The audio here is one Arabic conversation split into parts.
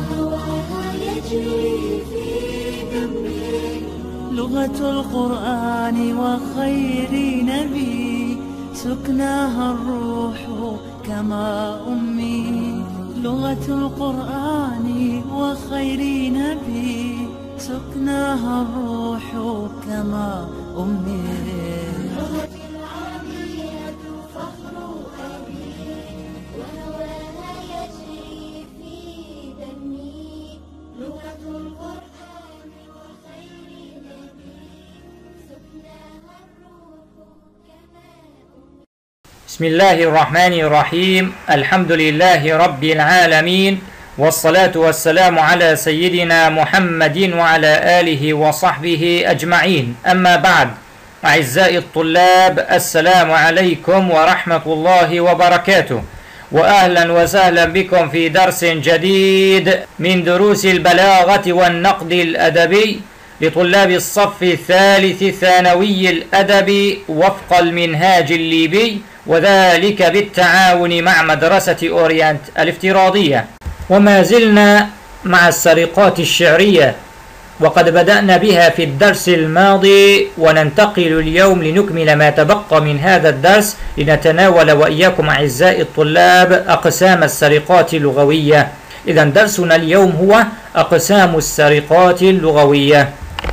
وهواها يجري في دمي، لغة القرآن وخير نبي، سكناها الروح كما أمي. لغة القرآن وخير نبي، سكناها الروح كما أمي. لغتي العربية فخر أبي، وهواها يجري في دمي. لغة القرآن وخير نبي، سكناها الروح كما أمي. بسم الله الرحمن الرحيم. الحمد لله رب العالمين، والصلاة والسلام على سيدنا محمد وعلى آله وصحبه أجمعين. أما بعد، أعزائي الطلاب، السلام عليكم ورحمة الله وبركاته، وأهلا وسهلا بكم في درس جديد من دروس البلاغة والنقد الأدبي لطلاب الصف الثالث الثانوي الأدبي وفق المنهاج الليبي، وذلك بالتعاون مع مدرسة أورينت الافتراضية. وما زلنا مع السرقات الشعرية، وقد بدأنا بها في الدرس الماضي، وننتقل اليوم لنكمل ما تبقى من هذا الدرس، لنتناول وإياكم أعزائي الطلاب أقسام السرقات اللغوية. إذا درسنا اليوم هو أقسام السرقات اللغوية.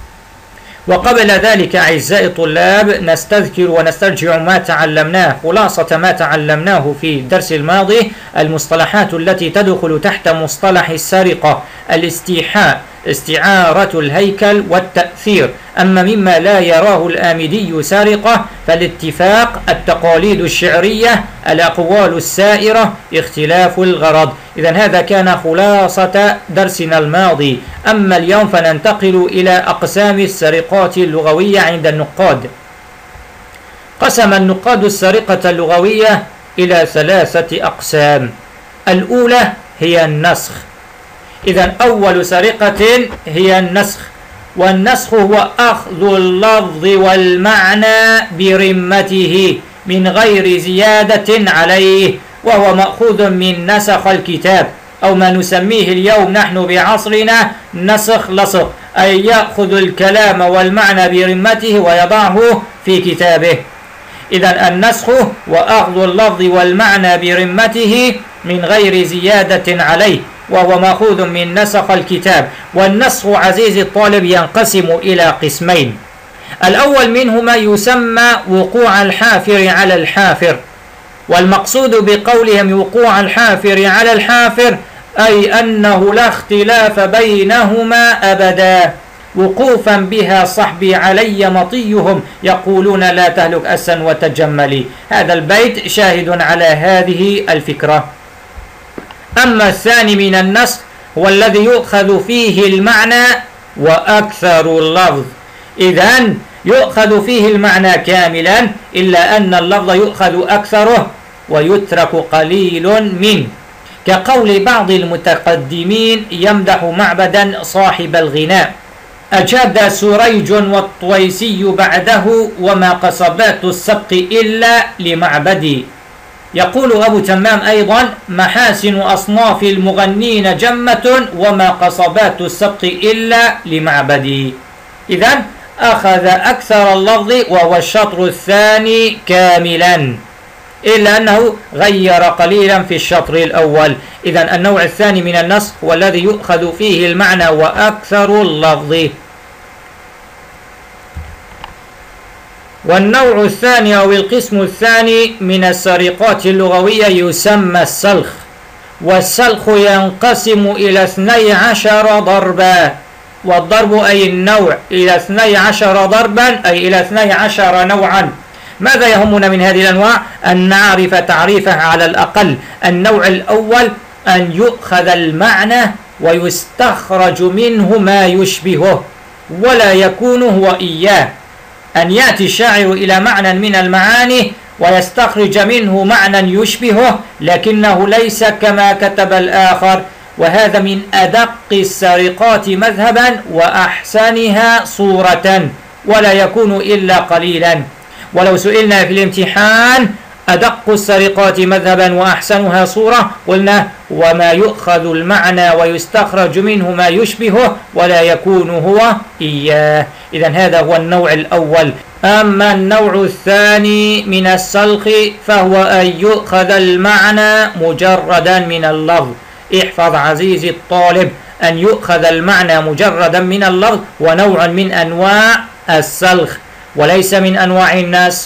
وقبل ذلك أعزائي الطلاب نستذكر ونسترجع ما تعلمناه، خلاصة ما تعلمناه في الدرس الماضي: المصطلحات التي تدخل تحت مصطلح السرقة: الاستيحاء، استعارة الهيكل، والتأثير. أما مما لا يراه الآمدي سرقة فالاتفاق، التقاليد الشعرية، الأقوال السائرة، اختلاف الغرض. إذا هذا كان خلاصة درسنا الماضي. أما اليوم فننتقل إلى أقسام السرقات اللغوية عند النقاد. قسم النقاد السرقة اللغوية إلى 3 أقسام. الأولى هي النسخ. إذا أول سرقة هي النسخ، والنسخ هو أخذ اللفظ والمعنى برمته من غير زيادة عليه، وهو مأخوذ من نسخ الكتاب، أو ما نسميه اليوم نحن بعصرنا نسخ لصق، أي يأخذ الكلام والمعنى برمته ويضعه في كتابه. إذا النسخ وأخذ اللفظ والمعنى برمته من غير زيادة عليه، وهو مأخوذ من نسخ الكتاب. والنسخ عزيزي الطالب ينقسم إلى قسمين. الأول منهما يسمى وقوع الحافر على الحافر، والمقصود بقولهم وقوع الحافر على الحافر أي أنه لا اختلاف بينهما أبدا، وقوفا بها صحبي علي مطيهم، يقولون لا تهلك أسا وتجملي. هذا البيت شاهد على هذه الفكرة. أما الثاني من النسخ هو الذي يؤخذ فيه المعنى وأكثر اللفظ. إذن يؤخذ فيه المعنى كاملا، إلا أن اللفظ يؤخذ أكثره ويترك قليل منه، كقول بعض المتقدمين يمدح معبدا صاحب الغناء: أجاد سريج والطويسي بعده، وما قصبات السبق إلا لمعبدي. يقول أبو تمام أيضا: محاسن أصناف المغنين جمة، وما قصبات السبق إلا لمعبدي. إذن أخذ أكثر اللفظ وهو الشطر الثاني كاملا، إلا أنه غير قليلا في الشطر الأول. إذن النوع الثاني من النسخ هو الذي يؤخذ فيه المعنى وأكثر اللفظ. والنوع الثاني أو القسم الثاني من السرقات اللغوية يسمى السلخ. والسلخ ينقسم إلى 12 ضربا، والضرب أي النوع، إلى 12 ضربا أي إلى 12 نوعا. ماذا يهمنا من هذه الأنواع؟ أن نعرف تعريفها على الأقل. النوع الأول أن يؤخذ المعنى ويستخرج منه ما يشبهه، ولا يكون هو إياه. أن يأتي الشاعر إلى معنى من المعاني ويستخرج منه معنى يشبهه، لكنه ليس كما كتب الآخر، وهذا من أدق السرقات مذهبا وأحسنها صورة، ولا يكون إلا قليلا. ولو سئلنا في الامتحان أدق السرقات مذهبا وأحسنها صورة، قلنا وما يؤخذ المعنى ويستخرج منه ما يشبهه ولا يكون هو إياه. إذن هذا هو النوع الأول. أما النوع الثاني من السلخ فهو أن يؤخذ المعنى مجردا من اللفظ. احفظ عزيزي الطالب، أن يؤخذ المعنى مجردا من اللفظ ونوع من أنواع السلخ وليس من أنواع النسخ.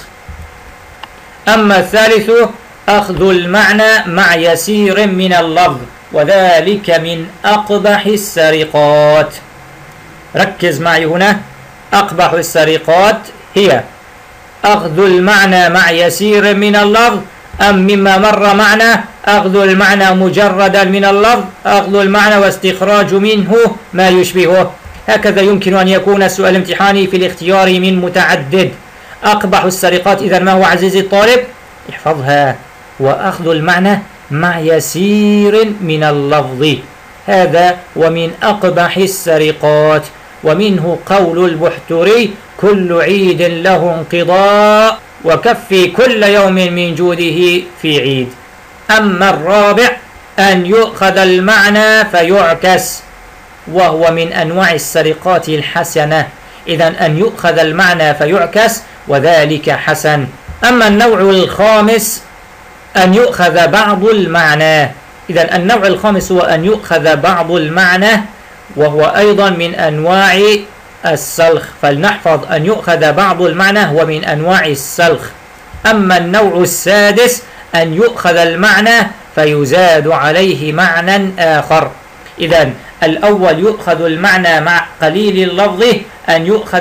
أما الثالث أخذ المعنى مع يسير من اللفظ، وذلك من أقبح السرقات. ركز معي هنا، أقبح السرقات هي أخذ المعنى مع يسير من اللفظ، أم مما مر معنا أخذ المعنى مجردا من اللفظ، أخذ المعنى واستخراج منه ما يشبهه. هكذا يمكن أن يكون السؤال الامتحاني في الاختيار من متعدد. أقبح السرقات إذا ما هو عزيزي الطالب؟ احفظها، وأخذ المعنى مع يسير من اللفظ، هذا ومن أقبح السرقات. ومنه قول البحتري: كل عيد له انقضاء وكفي كل يوم من جوده في عيد. أما الرابع أن يؤخذ المعنى فيعكس، وهو من أنواع السرقات الحسنة. إذن أن يؤخذ المعنى فيعكس وذلك حسن. أما النوع الخامس أن يؤخذ بعض المعنى. إذن النوع الخامس هو أن يؤخذ بعض المعنى، وهو أيضا من أنواع السلخ. فلنحفظ أن يؤخذ بعض المعنى هو من أنواع السلخ. أما النوع السادس أن يؤخذ المعنى فيزاد عليه معنى آخر. إذن الأول يؤخذ المعنى مع قليل اللفظ، أن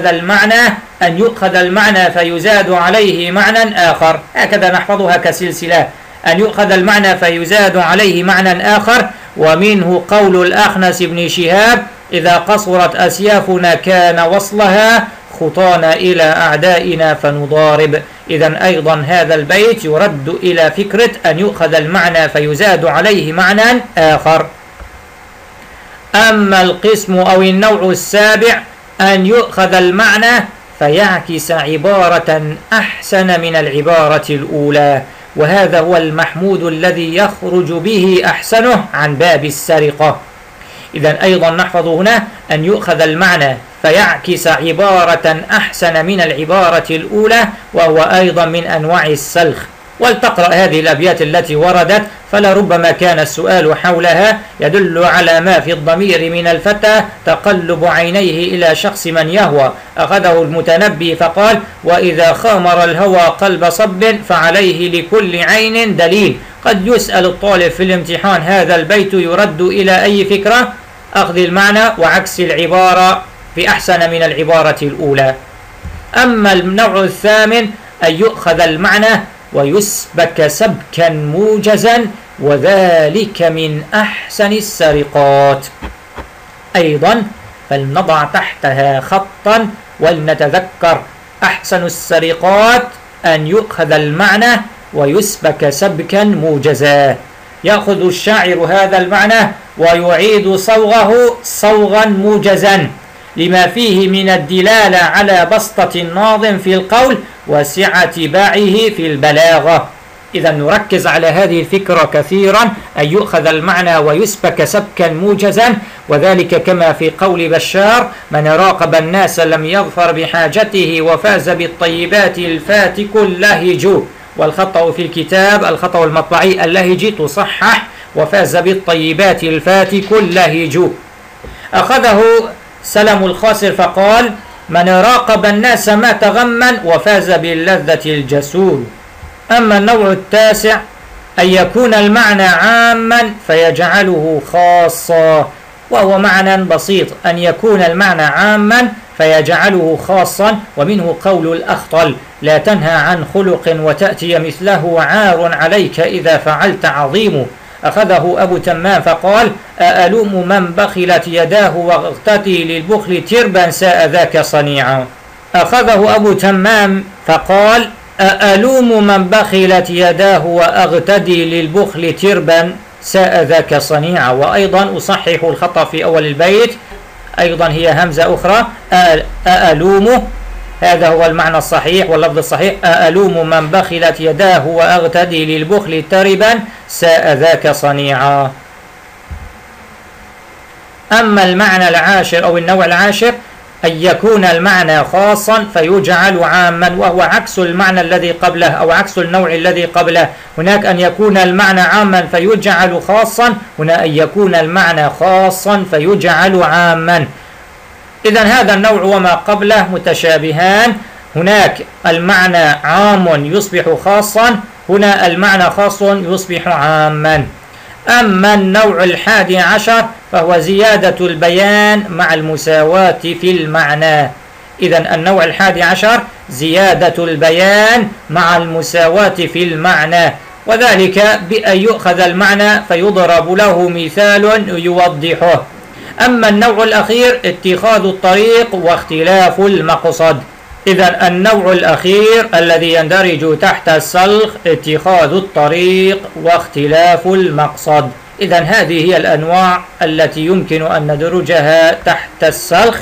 يؤخذ المعنى فيزاد عليه معنى آخر. هكذا نحفظها كسلسلة، أن يؤخذ المعنى فيزاد عليه معنى آخر. ومنه قول الأخنس بن شهاب: إذا قصرت أسيافنا كان وصلها خطانا إلى أعدائنا فنضارب. إذن أيضا هذا البيت يرد إلى فكرة أن يؤخذ المعنى فيزاد عليه معنى آخر. أما القسم أو النوع السابع أن يؤخذ المعنى فيعكس عبارة أحسن من العبارة الأولى، وهذا هو المحمود الذي يخرج به أحسنه عن باب السرقة. إذن أيضا نحفظ هنا أن يؤخذ المعنى فيعكس عبارة أحسن من العبارة الأولى، وهو أيضا من أنواع السلخ. ولتقرأ هذه الأبيات التي وردت، فلربما كان السؤال حولها. يدل على ما في الضمير من الفتى تقلب عينيه إلى شخص من يهوى. أخذه المتنبي فقال: وإذا خامر الهوى قلب صب فعليه لكل عين دليل. قد يسأل الطالب في الامتحان هذا البيت يرد إلى أي فكرة؟ أخذ المعنى وعكس العبارة بأحسن من العبارة الأولى. أما النوع الثامن أن يؤخذ المعنى ويسبك سبكا موجزا، وذلك من أحسن السرقات. أيضا فلنضع تحتها خطا ولنتذكر: أحسن السرقات أن يؤخذ المعنى ويسبك سبكا موجزا. يأخذ الشاعر هذا المعنى ويعيد صوغه صوغا موجزا، لما فيه من الدلالة على بسطة الناظم في القول وسعة باعه في البلاغة. إذا نركز على هذه الفكرة كثيرا، أن يؤخذ المعنى ويسبك سبكا موجزا، وذلك كما في قول بشار: من راقب الناس لم يظفر بحاجته وفاز بالطيبات الفاتك اللهج. والخطأ في الكتاب الخطأ المطبعي اللهج تصحح وفاز بالطيبات الفاتك اللهج. أخذه سلم الخاسر فقال: من راقب الناس ما تغمن وفاز باللذة الجسور. أما النوع التاسع أن يكون المعنى عاما فيجعله خاصا، وهو معنى بسيط: أن يكون المعنى عاما فيجعله خاصا. ومنه قول الأخطل: لا تنهى عن خلق وتأتي مثله عار عليك إذا فعلت عظيم. أخذه أبو تمام فقال: أألوم من بخلت يداه واغتدي للبخل تربا ساء ذاك صنيعا. أخذه أبو تمام فقال: أألوم من بخلت يداه وأغتدي للبخل تربا ساء ذاك صنيعا. وأيضا أصحح الخطأ في أول البيت، أيضا هي همزة أخرى: أألوم هذا هو المعنى الصحيح واللفظ الصحيح: ألوم من بخلت يداه وأغتدي للبخل تربا ساء ذاك صنيعا. أما المعنى العاشر أو النوع العاشر أن يكون المعنى خاصا فيجعل عاما، وهو عكس المعنى الذي قبله أو عكس النوع الذي قبله. هناك أن يكون المعنى عاما فيجعل خاصا، هنا أن يكون المعنى خاصا فيجعل عاما. إذن هذا النوع وما قبله متشابهان. هناك المعنى عام يصبح خاصا، هنا المعنى خاص يصبح عاما. أما النوع 11 فهو زيادة البيان مع المساواة في المعنى. إذن النوع 11 زيادة البيان مع المساواة في المعنى، وذلك بأن يؤخذ المعنى فيضرب له مثال يوضحه. أما النوع الأخير اتخاذ الطريق واختلاف المقصد. إذن النوع الأخير الذي يندرج تحت السلخ اتخاذ الطريق واختلاف المقصد. إذن هذه هي الأنواع التي يمكن أن ندرجها تحت السلخ.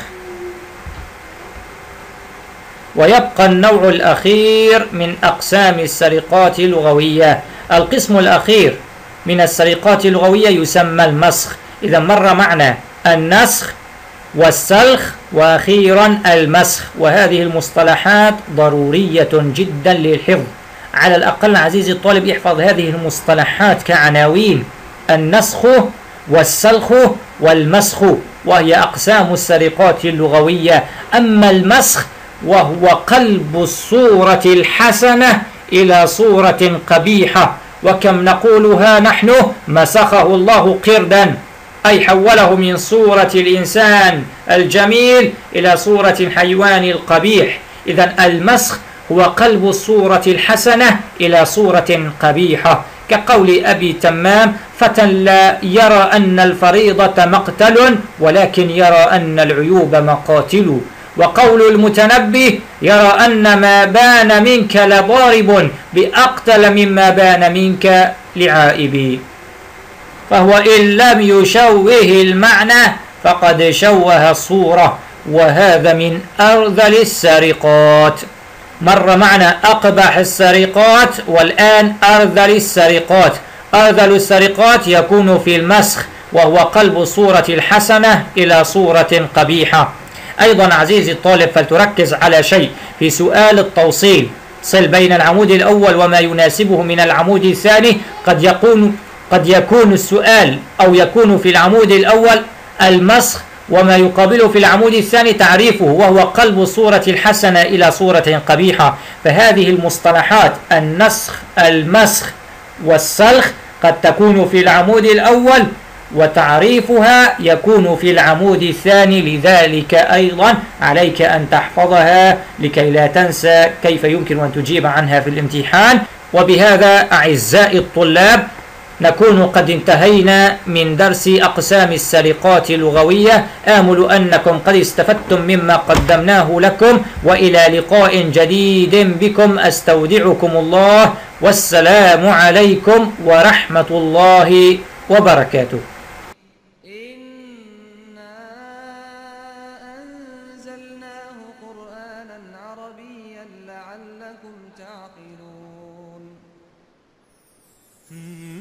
ويبقى النوع الأخير من أقسام السرقات اللغوية. القسم الأخير من السرقات اللغوية يسمى المسخ. إذا مر معنا النسخ والسلخ وأخيرا المسخ، وهذه المصطلحات ضرورية جدا للحفظ. على الأقل عزيزي الطالب احفظ هذه المصطلحات كعناوين: النسخ والسلخ والمسخ، وهي أقسام السرقات اللغوية. أما المسخ وهو قلب الصورة الحسنة إلى صورة قبيحة، وكم نقولها نحن: مسخه الله قردا، أي حوله من صورة الإنسان الجميل إلى صورة الحيوان القبيح. إذن المسخ هو قلب الصورة الحسنة إلى صورة قبيحة، كقول أبي تمام: فتى لا يرى أن الفريضة مقتل ولكن يرى أن العيوب مقاتل. وقول المتنبي: يرى أن ما بان منك لضارب بأقتل مما بان منك لعائب. فهو إن لم يشوه المعنى فقد شوه الصورة، وهذا من أرذل السرقات. مر معنا أقبح السرقات، والآن أرذل السرقات. أرذل السرقات يكون في المسخ، وهو قلب الصورة الحسنة إلى صورة قبيحة. أيضا عزيزي الطالب فلتركز على شيء في سؤال التوصيل: صل بين العمود الأول وما يناسبه من العمود الثاني. قد يكون السؤال أو يكون في العمود الأول المسخ، وما يقابله في العمود الثاني تعريفه، وهو قلب الصورة الحسنة إلى صورة قبيحة. فهذه المصطلحات النسخ، المسخ، والسلخ قد تكون في العمود الأول، وتعريفها يكون في العمود الثاني. لذلك أيضا عليك أن تحفظها لكي لا تنسى كيف يمكن أن تجيب عنها في الامتحان. وبهذا أعزائي الطلاب نكون قد انتهينا من درس أقسام السرقات اللغوية. آمل أنكم قد استفدتم مما قدمناه لكم، وإلى لقاء جديد بكم أستودعكم الله، والسلام عليكم ورحمة الله وبركاته. إنا أنزلناه قرآنا عربيا لعلكم تعقلون.